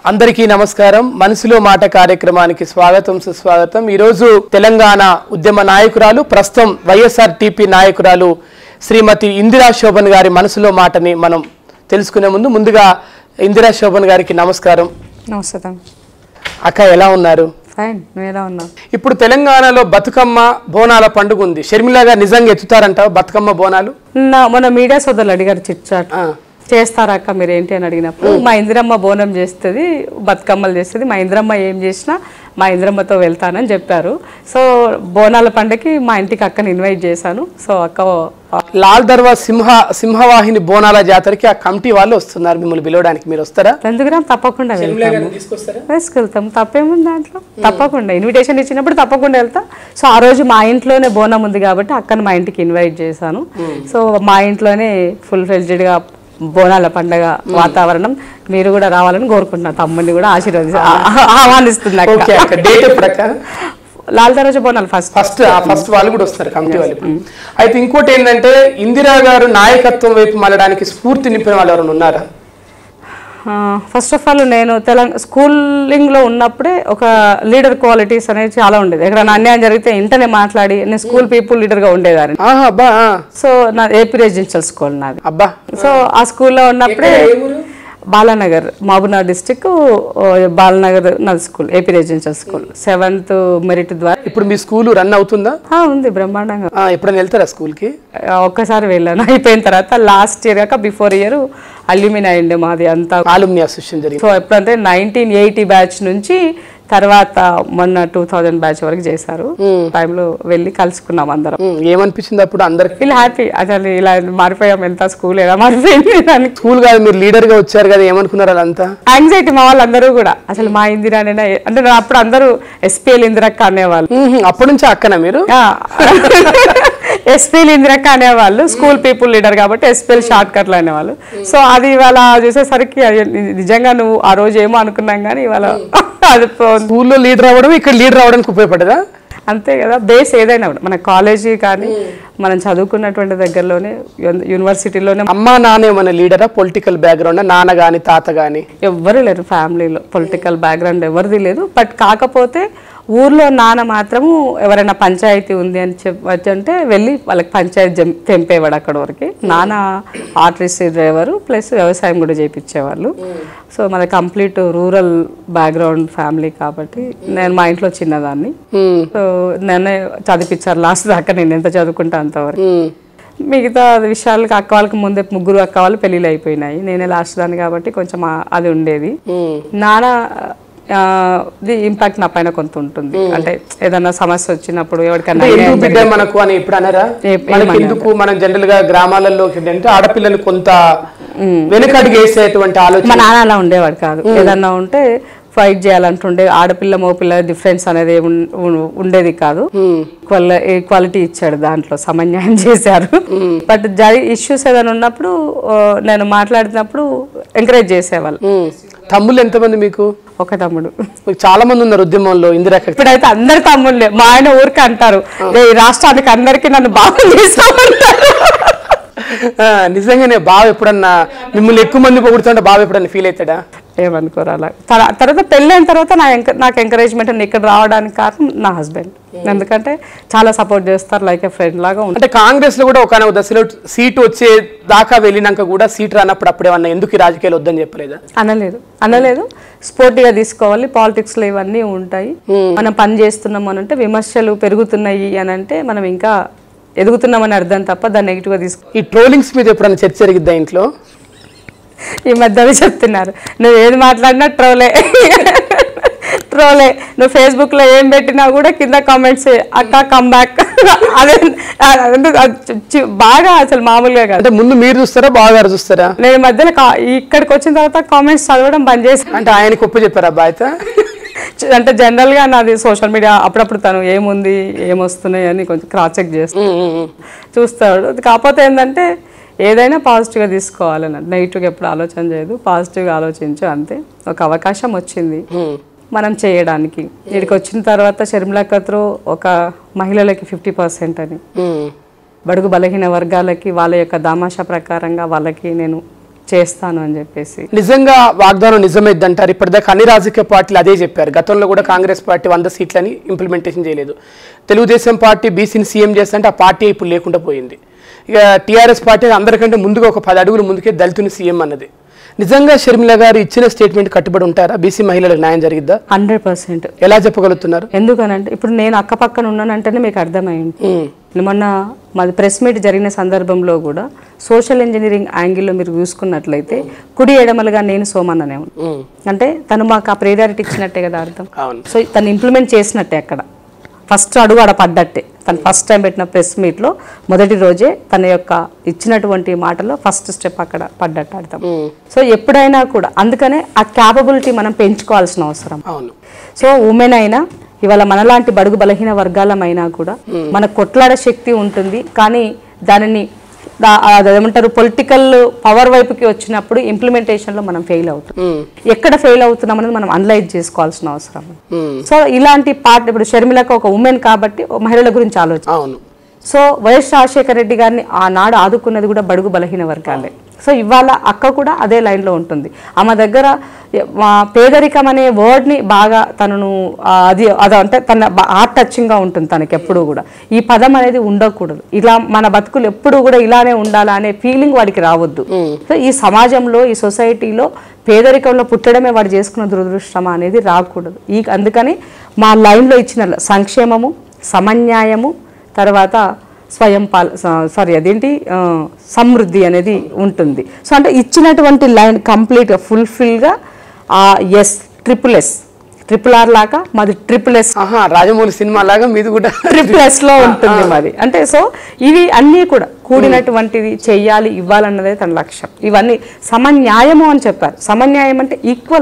అందరికీ నమస్కారం. మనసులో మాట కార్యక్రమానికి స్వాగతం సుస్వాగతం. ఈరోజు తెలంగాణ ఉద్యమ నాయకురాలు, ప్రస్తుతం వైఎస్ఆర్టీపీ నాయకురాలు శ్రీమతి ఇందిరా శోభన్ గారి మనసులో మాటని మనం తెలుసుకునే ముందుగా ఇందిరా శోభన్ గారికి నమస్కారం. నమస్కారం అక్క, ఎలా ఉన్నారు? ఫైన్, నువ్వు ఎలా ఉన్నావు? ఇప్పుడు తెలంగాణలో బతుకమ్మ బోనాల పండుగ ఉంది. షర్మిల గారు నిజంగా ఎత్తుతారంట బతుకమ్మ బోనాలు? మన మీడియా సోదరులు అడిగారు చిట్చాట్ చేస్తారా అక్క మీరు ఏంటి అని అడిగినప్పుడు, మా ఇందిరమ్మ బోనం చేస్తుంది, బతుకమ్మలు చేస్తుంది, మా ఇందిరమ్మ ఏం చేసినా మా ఇందిరమ్మతో వెళ్తానని చెప్పారు. సో బోనాల పండుగకి మా ఇంటికి అక్కని ఇన్వైట్ చేశాను. సో అక్క లాల్ దర్వా సింహవాహిని బోనాల జాతరకి ఆ కమిటీ వాళ్ళు వస్తున్నారు, మిమ్మల్ని పిలవడానికి. మీరు వస్తారా? ఎందుకు తప్పకుండా తీసుకెళ్తాం, తప్పేముంది దాంట్లో. తప్పకుండా ఇన్విటేషన్ ఇచ్చినప్పుడు తప్పకుండా వెళ్తా. సో ఆ రోజు మా ఇంట్లోనే బోనం ఉంది కాబట్టి అక్కని మా ఇంటికి ఇన్వైట్ చేశాను. సో మా ఇంట్లోనే ఫుల్ ఫ్లెడ్జ్డ్గా బోనాల పండుగ వాతావరణం, మీరు కూడా రావాలని కోరుకుంటున్నా. తమ్ముడిని కూడా ఆహ్వానిస్తున్నా. లాల్ దర్వాజా బోనాలు ఫస్ట్ వాళ్ళు కూడా వస్తారు, కమిటీ వాళ్ళు. అయితే ఇంకోటి ఏంటంటే, ఇందిరా గారు నాయకత్వం వైపు మళ్ళడానికి స్ఫూర్తి నింపిన వాళ్ళు ఎవరైనా ఉన్నారా? ఫస్ట్ ఆఫ్ ఆల్ నేను స్కూలింగ్లో ఉన్నప్పుడే ఒక లీడర్ క్వాలిటీస్ అనేది చాలా ఉండేది. ఎక్కడైనా అన్యాయం జరిగితే ఇంటనే మాట్లాడి, నేను స్కూల్ పీపుల్ లీడర్గా ఉండేదాన్ని. సో నా ఏపీ రెసిడెన్షియల్ స్కూల్ నాది. సో ఆ స్కూల్లో ఉన్నప్పుడే బాలానగర్, మహబూబ్నగర్ డిస్టిక్ బాలానగర్ నాది school, AP residential school, 7th merit ద్వారా. ఇప్పుడు మీ స్కూల్ రన్ అవుతుందా? ఉంది, బ్రహ్మాండంగా. ఎప్పుడైనా వెళ్తారా స్కూల్కి? ఒక్కసారి వెళ్ళాను, అయిపోయిన తర్వాత లాస్ట్ ఇయర్ కాక బిఫోర్ ఇయర్ అల్యూమిని అయింది మాది అంతా. సో ఎప్పుడంటే 1980 బ్యాచ్ నుంచి తర్వాత మొన్న 2000 బ్యాచ్ వరకు చేశారు. టైంలో వెళ్ళి కలుసుకున్నాం అందరం. ఏమనిపించింది అప్పుడు? అందరికి ఫీల్ హ్యాపీ, అసలు ఇలా మారిపోయాం, ఎంత స్కూల్ ఎలా మారిపోయింది. స్కూల్ కాదు, మీరు లీడర్ గా వచ్చారు కదా, ఏమనుకున్నారు? అదంతా యాంగ్జైటీ. మా వాళ్ళందరూ కూడా అసలు మా ఇందిరా అంటే అప్పుడు అందరూ ఎస్పీఎల్ ఇందిరక్క అనేవాళ్ళు. అప్పటి నుంచి అక్కన మీరు? ఎస్పీఎల్ ఇందిరక్క అనేవాళ్ళు, స్కూల్ పీపుల్ లీడర్ కాబట్టి ఎస్పీఎల్ షార్ట్ కట్లు అనేవాళ్ళు. సో అది ఇవాళ చూసేసరికి నిజంగా నువ్వు ఆ రోజు ఏమో అనుకున్నాం కానీ ఇవాళ స్కూల్లో లీడర్ అవ్వడం, ఇక్కడ లీడర్ అవ్వడానికి ఉపయోగపడదా? అంతే కదా. బేస్ ఏదైనా మన కాలేజీ కానీ మనం చదువుకున్నటువంటి దగ్గరలోనే యూనివర్సిటీలోనే. అమ్మా నాన్న ఏమన్నా లీడరా? Political background? నాన్న గాని తాత గాని ఎవ్వరు లేరు ఫ్యామిలీలో, పొలిటికల్ బ్యాక్గ్రౌండ్ ఎవరిది లేదు. బట్ కాకపోతే ఊర్లో నాన్న మాత్రము ఎవరైనా పంచాయతీ ఉంది అని చెప్పంటే వెళ్ళి వాళ్ళకి పంచాయతీ తెంపేవాడు అక్కడ వరకు. నాన్న ఆర్టీసీ డ్రైవరు ప్లస్ వ్యవసాయం కూడా చేయించేవాళ్ళు. సో మన కంప్లీట్ రూరల్ బ్యాక్గ్రౌండ్ ఫ్యామిలీ కాబట్టి నేను మా ఇంట్లో చిన్నదాన్ని. సో నన్నే చదివించారు లాస్ట్ దాకా, నేను ఎంత చదువుకుంటా అంతవరకు. మిగతా విషయాలకి అక్క వాళ్ళకి ముందే 3 అక్క వాళ్ళు పెళ్ళిళ్ళు అయిపోయినాయి, నేనే లాస్ట్ దాన్ని కాబట్టి కొంచెం అది ఉండేది. నాన్న ఇంపాక్ట్ నా పైన కొంత ఉంటుంది. అంటే ఏదన్నా సమస్య వచ్చినప్పుడు ఎవరికైనా మనకు అని ఇప్పుడు అనరా? ఎందుకు మనం జనరల్ గా గ్రామాలలో అంటే ఆడపిల్లలు కొంత వెనకడుగు వేసేటువంటి ఆలోచన. మా నాన్న అలా ఉండేవాడు కాదు. ఏదన్నా ఉంటే ఫైట్ చేయాలంటుండే, ఆడపిల్ల మగపిల్ల డిఫరెన్స్ అనేది ఉండేది కాదు. ఈక్వాలిటీ ఇచ్చాడు, దాంట్లో సమన్యాయం చేశారు. బట్ ఇష్యూస్ ఏదైనా ఉన్నప్పుడు నేను మాట్లాడినప్పుడు ఎంకరేజ్ చేసేవాళ్ళు. తమ్ముళ్ళు ఎంతమంది మీకు? ఒక తమ్ముడు. చాలా మంది ఉన్నారు ఉద్యమంలో ఇందిరా. ఇప్పుడైతే అందరు తమ్ముళ్ళే. మా ఆయన ఊరికి అంటారు, ఈ రాష్ట్రానికి అందరికీ నన్ను బాగా చేస్తామంటారు. నిజంగానే బావ ఎప్పుడన్నా మిమ్మల్ని ఎక్కువ మంది పొగుడుతుంటే బావ ఎప్పుడన్నా ఫీల్ అవుతాడా? ఏమనుకోరు అలా. తర్వాత పెళ్ళైన తర్వాత నాకు ఎంకరేజ్మెంట్ ఇక్కడ రావడానికి కారణం నా హస్బెండ్. ఎందుకంటే చాలా సపోర్ట్ చేస్తారు, లైక్ ఏ ఫ్రెండ్ లాగా. అంటే కాంగ్రెస్ లో కూడా ఒక దశలో సీటు వచ్చే దాకా వెళ్ళినాక కూడా సీట్ రానప్పుడు అప్పుడేమన్నా ఎందుకు రాజకీయాలు వద్దని చెప్పలేదా? అనలేదు. స్పోర్టివ్గా తీసుకోవాలి, పాలిటిక్స్ లో ఇవన్నీ ఉంటాయి. మనం పని చేస్తున్నాం అని అంటే, విమర్శలు పెరుగుతున్నాయి అని అంటే మనం ఇంకా ఎదుగుతున్నామని అర్థం తప్ప దాన్ని నెగిటివ్గా తీసుకో. ఈ ట్రోలింగ్స్ మీద ఎప్పుడైనా చర్చ జరిగిద్దా ఇంట్లో? ఈ మధ్య చెప్తున్నారు, నువ్వు ఏది మాట్లాడినా ట్రోలే. నువ్వు ఫేస్బుక్ లో ఏం పెట్టినా కూడా కింద కామెంట్స్, అక్క కమ్ బ్యాక్. అదే బాగా అసలు మామూలుగా కాదు. అంటే ముందు మీరు చూస్తారా, బాగా చూస్తారా? నేను మధ్యలో ఇక్కడికి వచ్చిన తర్వాత కామెంట్స్ చదవడం బంద్ చేశాను. అంటే ఆయన గొప్ప చెప్పారా బాధ్యత? అంటే జనరల్ గా నాది సోషల్ మీడియా అప్పుడప్పుడు తను ఏముంది ఏమొస్తున్నాయి అని కొంచెం క్రాస్ చెక్ చూస్తాడు. కాకపోతే ఏంటంటే ఏదైనా పాజిటివ్గా తీసుకోవాలని, నెగిటివ్గా ఎప్పుడు ఆలోచన చేయదు, పాజిటివ్గా ఆలోచించు అంతే. ఒక అవకాశం వచ్చింది మనం చేయడానికి. ఇక్కడికి వచ్చిన తర్వాత షర్మిలక్కతో ఒక మహిళలకి 50% అని, బడుగు బలహీన వర్గాలకి వాళ్ళ యొక్క దామాషా ప్రకారంగా వాళ్ళకి నేను చేస్తాను అని చెప్పేసి. నిజంగా వాగ్దానం నిజమైద్దంటారు? ఇప్పటిదాకా అన్ని రాజకీయ పార్టీలు అదే చెప్పారు. గతంలో కూడా కాంగ్రెస్ పార్టీ 100 సీట్లని ఇంప్లిమెంటేషన్ చేయలేదు. తెలుగుదేశం పార్టీ బీసీని సీఎం చేస్తుంటే ఆ పార్టీ ఇప్పుడు లేకుండా పోయింది. ఇక టీఆర్ఎస్ పార్టీ అందరికంటే ముందుగా ఒక 10 అడుగులు ముందుకే దళితుని సీఎం అన్నది. నిజంగా షర్మిల గారు ఇచ్చిన స్టేట్మెంట్ కట్టుబడి ఉంటారా? బీసీ మహిళలకు న్యాయం జరిగిద్దా? 100%. ఎలా చెప్పగలుగుతున్నారు? ఎందుకనంటే ఇప్పుడు నేను అక్క పక్కన ఉన్నానంటేనే మీకు అర్థమైంది. మొన్న మాది ప్రెస్ మీట్ జరిగిన సందర్భంలో కూడా సోషల్ ఇంజనీరింగ్ యాంగిల్లో మీరు చూసుకున్నట్లయితే కుడి ఎడమలుగా నేను సోమన్ననే అంటే తను మాకు ఆ ప్రియారిటీ ఇచ్చినట్టే కదా అర్థం. సో తను ఇంప్లిమెంట్ చేసినట్టే అక్కడ ఫస్ట్ అడుగు ఆడ పడ్డట్టే. తను ఫస్ట్ టైం పెట్టిన ప్రెస్ మీట్లో మొదటి రోజే తన యొక్క ఇచ్చినటువంటి మాటలో ఫస్ట్ స్టెప్ అక్కడ పడ్డట్టు అర్థం. సో ఎప్పుడైనా కూడా అందుకనే ఆ క్యాపబిలిటీ మనం పెంచుకోవాల్సిన అవసరం. సో ఉమెన్ అయినా ఇవాళ మనలాంటి బడుగు బలహీన వర్గాలమైనా కూడా మన కొట్లాడే శక్తి ఉంటుంది. కానీ దానిని అదేమంటారు పొలిటికల్ పవర్ వైపుకి వచ్చినప్పుడు ఇంప్లిమెంటేషన్ లో మనం ఫెయిల్ అవుతాం. ఎక్కడ ఫెయిల్ అవుతున్నాం అనేది మనం అనలైజ్ చేసుకోవాల్సిన అవసరం. సో ఇలాంటి పార్ట్ ఇప్పుడు షర్మిలకు ఒక ఉమెన్ కాబట్టి మహిళల గురించి ఆలోచన. సో వైఎస్ రాజశేఖర రెడ్డి గారిని ఆనాడు ఆదుకున్నది కూడా బడుగు బలహీన వర్గాలే. సో ఇవాళ అక్క కూడా అదే లైన్లో ఉంటుంది. ఆమె దగ్గర పేదరికం అనే వర్డ్ని బాగా తనను అంటే తన హార్ట్ టచింగ్గా ఉంటుంది తనకి ఎప్పుడూ కూడా. ఈ పదం అనేది ఉండకూడదు. ఇలా మన బతుకులు ఎప్పుడూ కూడా ఇలానే ఉండాలా అనే ఫీలింగ్ వాడికి రావద్దు. సో ఈ సమాజంలో ఈ సొసైటీలో పేదరికంలో పుట్టడమే వాడు చేసుకున్న దురదృష్టం అనేది రాకూడదు. అందుకని మా లైన్లో ఇచ్చిన సంక్షేమము, సమన్యాయము, తర్వాత సమృద్ధి అనేది ఉంటుంది. సో అంటే ఇచ్చినటువంటి లైన్ కంప్లీట్గా ఫుల్ఫిల్గా ఎస్ ట్రిపుల్ ఆర్ లాగా మాది ట్రిపుల్-S రాజమౌళి సినిమా లాగా మీది కూడా ట్రిపుల్-Sలో ఉంటుంది మాది. అంటే సో ఇవి అన్నీ కూడా కూడినటువంటిది చెయ్యాలి ఇవ్వాలన్నదే తన లక్ష్యం. ఇవన్నీ సమన్యాయము అని చెప్పారు. సమన్యాయం అంటే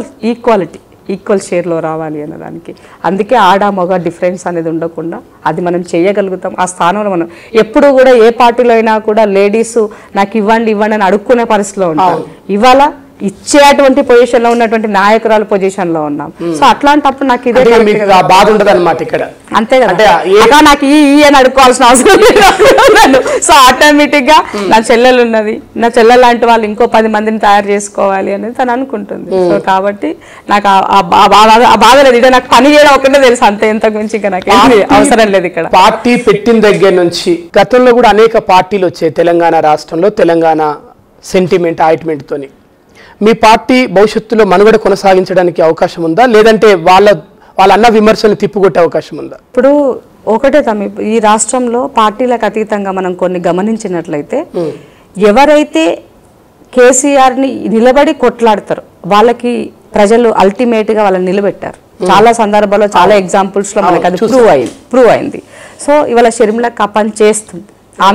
ఈక్వల్ షేర్లో రావాలి అన్నదానికి. అందుకే ఆడ మగ డిఫరెన్స్ అనేది ఉండకుండా అది మనం చేయగలుగుతాం. ఆ స్థానంలో మనం ఎప్పుడు కూడా ఏ పార్టీలో అయినా కూడా లేడీస్ నాకు ఇవ్వండి అని అడుక్కునే పరిస్థితిలో ఉంటారు. ఇవాళ ఇచ్చేటువంటి పొజిషన్ లో ఉన్నటువంటి నాయకురాలు పొజిషన్ లో ఉన్నాం. సో అట్లాంటప్పుడు నాకు ఇదే బాధ ఉండదు అనమాట ఇక్కడ. అంతే కదా, నాకు ఈ అని అడుక్కోవాల్సిన అవసరం లేదు. సో ఆటోమేటిక్ గా నా చెల్లెలు ఉన్నది, నా చెల్లె లాంటి వాళ్ళు ఇంకో 10 మందిని తయారు చేసుకోవాలి అనేది తను అనుకుంటుంది. సో కాబట్టి నాకు ఆ బాధ లేదు. ఇదే నాకు పని చేయడం ఒకటే తెలుసు, అంతే. ఇంతకు మించి ఇంకా నాకు అవసరం లేదు. ఇక్కడ పార్టీ పెట్టిన దగ్గర నుంచి గతంలో కూడా అనేక పార్టీలు వచ్చాయి తెలంగాణ రాష్ట్రంలో. తెలంగాణ సెంటిమెంట్ ఆయిట్మెంట్ తోని మీ పార్టీ భవిష్యత్తులో మనుగడ కొనసాగించడానికి అవకాశం ఉందా, లేదంటే వాళ్ళ అన్న విమర్శలు తిప్పుకొట్టే అవకాశం ఉందా? ఇప్పుడు ఒకటే తమ్మి, ఈ రాష్ట్రంలో పార్టీలకు అతీతంగా మనం కొన్ని గమనించినట్లయితే ఎవరైతే కేసీఆర్ని నిలబడి కొట్లాడతారో వాళ్ళకి ప్రజలు అల్టిమేట్గా వాళ్ళని నిలబెట్టారు. చాలా సందర్భాల్లో చాలా ఎగ్జాంపుల్స్లో మనకు అది ప్రూవ్ అయింది. సో ఇవాళ షర్మిలకి ఆ పని చేస్తుంది.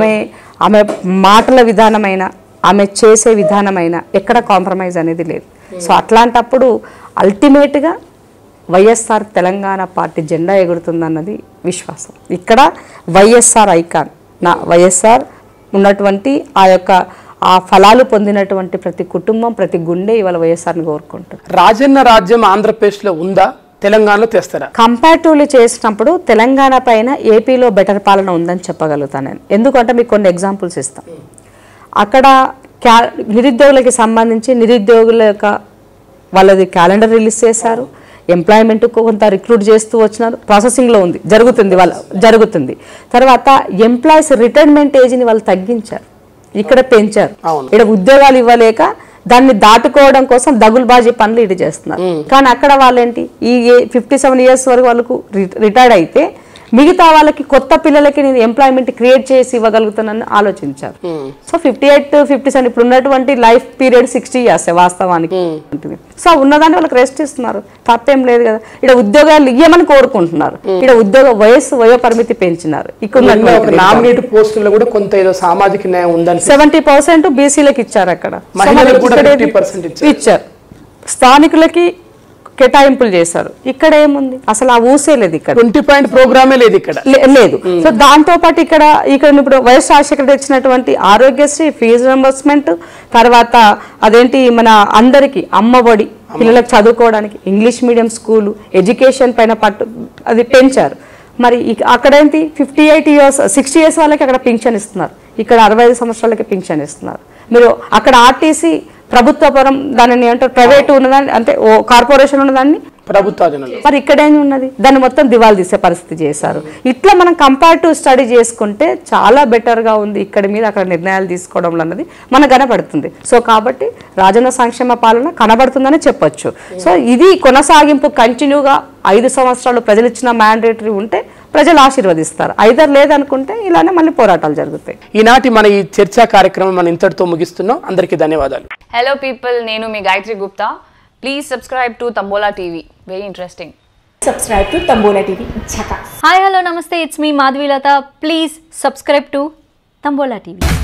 ఆమె మాటల విధానమైన, ఆమె చేసే విధానమైన ఎక్కడ కాంప్రమైజ్ అనేది లేదు. సో అట్లాంటప్పుడు అల్టిమేట్గా వైఎస్ఆర్ తెలంగాణ పార్టీ జెండా ఎగురుతుందన్నది విశ్వాసం. ఇక్కడ వైఎస్ఆర్ ఐకాన్, వైఎస్ఆర్ ఉన్నటువంటి ఆ ఫలాలు పొందినటువంటి ప్రతి కుటుంబం, ప్రతి గుండె ఇవాళ వైఎస్ఆర్ని కోరుకుంటుంది. రాజన్న రాజ్యం ఆంధ్రప్రదేశ్లో ఉందా, తెలంగాణలో తెస్తారా? కంపారిటివ్లీ చేసినప్పుడు తెలంగాణ పైన ఏపీలో బెటర్ పాలన ఉందని చెప్పగలుగుతాను నేను. ఎందుకంటే మీకు కొన్ని ఎగ్జాంపుల్స్ ఇస్తాను. అక్కడ నిరుద్యోగులకి సంబంధించి నిరుద్యోగుల యొక్క వాళ్ళది క్యాలెండర్ రిలీజ్ చేశారు. ఎంప్లాయ్మెంట్ కొంత రిక్రూట్ చేస్తూ వచ్చినారు. ప్రాసెసింగ్లో ఉంది, జరుగుతుంది. తర్వాత ఎంప్లాయీస్ రిటైర్మెంట్ ఏజ్ని వాళ్ళు తగ్గించారు, ఇక్కడ పెంచారు. ఇక్కడ ఉద్యోగాలు ఇవ్వలేక దాన్ని దాటుకోవడం కోసం దగులుబాజీ పనులు ఇటు చేస్తున్నారు. కానీ అక్కడ వాళ్ళేంటి, ఈ 57 ఇయర్స్ వరకు వాళ్ళకు రిటైర్డ్ అయితే మిగతా వాళ్ళకి కొత్త పిల్లలకి నేను ఎంప్లాయ్మెంట్ క్రియేట్ చేసి ఇవ్వగలుగుతానని ఆలోచించారు. సో 58, 57 ఇప్పుడు ఉన్నటువంటి లైఫ్ పీరియడ్ 60 ఇయర్స్ వాస్తవానికి. సో ఉన్నదాన్ని వాళ్ళకి రెస్ట్ ఇస్తున్నారు, తప్పేం లేదు కదా. ఇక్కడ ఉద్యోగాలు ఇవ్వమని కోరుకుంటున్నారు. ఇక్కడ వయో పరిమితి పెంచినారు. ఇక్కడ 70% బీసీలకు ఇచ్చారు, అక్కడ ఇచ్చారు, స్థానికులకి కేటాయింపులు చేశారు. ఇక్కడ ఏముంది, అసలు ఆ ఊసే లేదు. ఇక్కడ 20 పాయింట్ ప్రోగ్రామే లేదు, ఇక్కడ లేదు. సో దాంతో పాటు ఇక్కడ ఇప్పుడు వైఎస్ రాజశేఖర్ ఇచ్చినటువంటి ఆరోగ్యశ్రీ, ఫీజు రింబర్స్మెంట్, తర్వాత అదేంటి మన అందరికి అమ్మఒడి, పిల్లలకు చదువుకోవడానికి ఇంగ్లీష్ మీడియం స్కూలు, ఎడ్యుకేషన్ పైన అది పెంచారు. మరి అక్కడేంటి 58 ఇయర్స్ 60 ఇయర్స్ వాళ్ళకి అక్కడ పింఛన్ ఇస్తున్నారు. ఇక్కడ 65 సంవత్సరాలకి పింఛన్ ఇస్తున్నారు. మీరు అక్కడ ఆర్టీసీ ప్రభుత్వ పరం దానిని ఏమంటారు ప్రైవేట్ ఉన్నదాన్ని అంటే కార్పొరేషన్ ఉన్నదాన్ని ప్రభుత్వాధీనంలో, మరి ఇక్కడేమి ఉన్నది, దాన్ని మొత్తం దివాళా తీసే పరిస్థితి చేశారు. ఇట్లా మనం కంపారిటివ్ స్టడీ చేసుకుంటే చాలా బెటర్గా ఉంది ఇక్కడ మీద అక్కడ నిర్ణయాలు తీసుకోవడంలో అన్నది మనకు కనబడుతుంది. సో కాబట్టి రాజన్న సంక్షేమ పాలన కనబడుతుందని చెప్పొచ్చు. సో ఇది కొనసాగింపు కంటిన్యూగా 5 సంవత్సరాలు ప్రజలు ఇచ్చిన మ్యాండేటరీ ఉంటే ప్రజలు ఆశీర్వదిస్తారు. ఐదర్ లేదనుకుంటే ఇలానే మళ్ళీ పోరాటాలు జరుగుతాయి. ఈనాటి మన ఈ చర్చా కార్యక్రమం మనం ఇంతటితో ముగిస్తున్నాం. అందరికీ ధన్యవాదాలు. హలో పీపుల్, నేను మీ Gayatri Gupta. Please subscribe to Tambola TV. Very interesting. Subscribe to Tambola TV. Chaka. Hi, hello, namaste. It's me, Madhvi Lata. Please subscribe to Tambola TV.